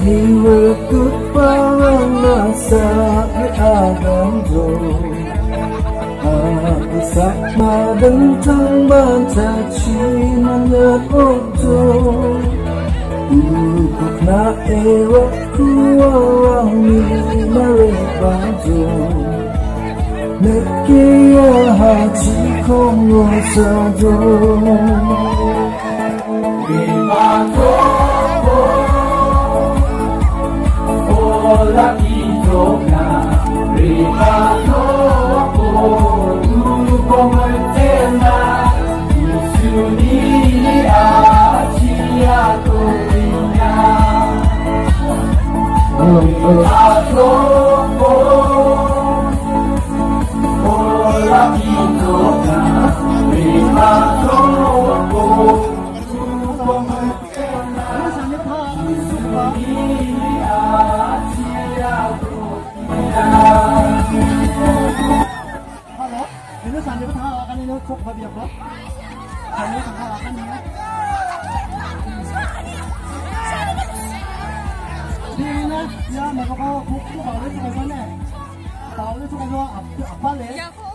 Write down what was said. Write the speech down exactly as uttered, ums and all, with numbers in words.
hiwekut parang nasa iadamdo Aku sakma dentang banta cimanyan ojo Ukuk na ewa kuwarang ni marebajo Nekia hati kongo sajo Rimato Ola itoka Rimato Uko metena Isuni achi aku inya Rimato Ola itoka Rimato Uko metena Isuni Halo, ini sambil berhalangan ini cukup babi apa? Sambil berhalangan ini. Ini ya, mereka kau kau kau boleh cakap mana? Tahu ni cakap apa apa le?